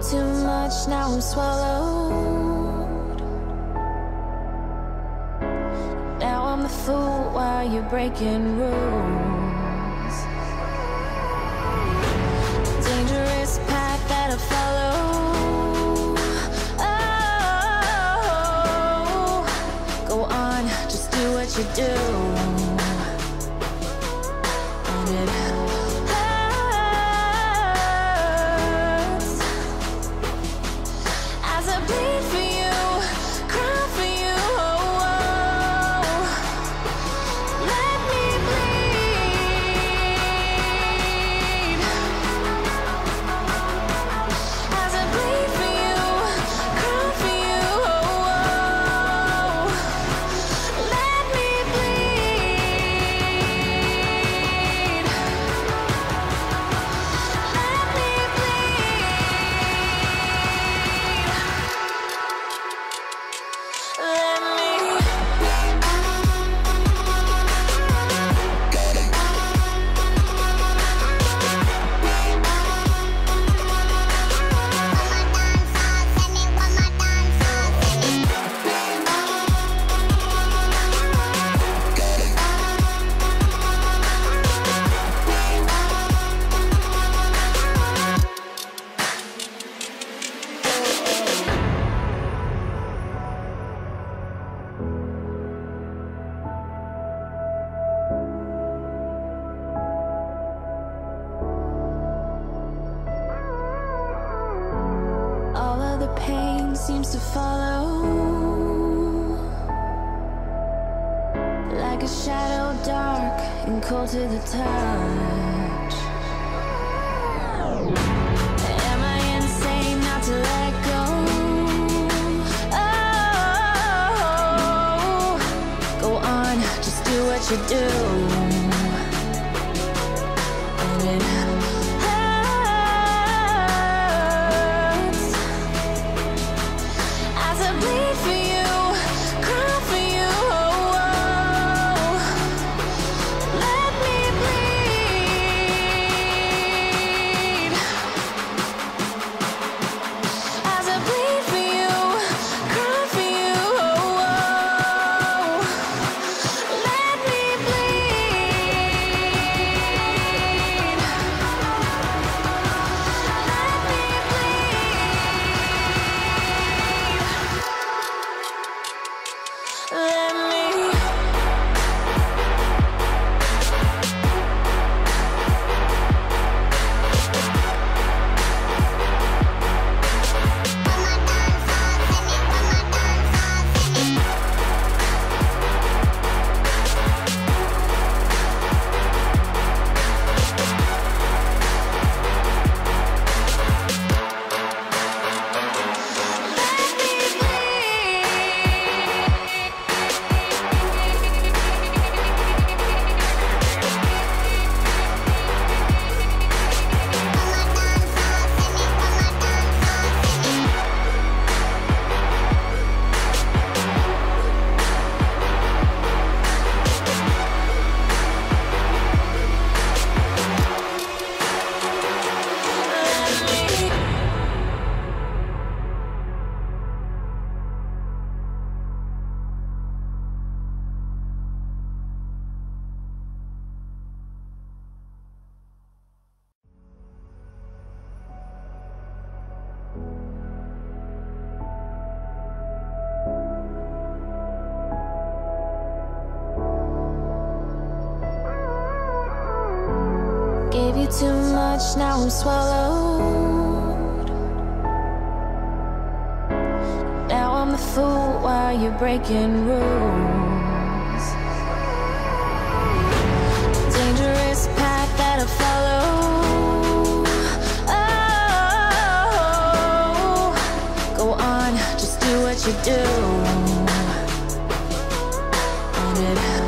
too much, now I'm swallowed. Now I'm the fool while you're breaking rules. Dangerous path that I follow. Oh, go on, just do what you do. And it hurts as I bleed for you, cry for you. Oh, oh. Let me bleed as I bleed for you, cry for you. Oh, oh. Let me bleed. Let me bleed. Let me. All of the pain seems to follow, like a shadow, dark and cold to the touch. Am I insane not to let go? Oh, go on, just do what you do. And it hurts as I bleed for you, cry for you. Oh, oh. Let me bleed as I bleed for you, cry for you. Oh, oh. Let me bleed. Let me bleed. Let me. Gave you too much, now I'm swallowed. Now I'm the fool while you're breaking rules. Dangerous path that I follow. Oh, go on, just do what you do. And it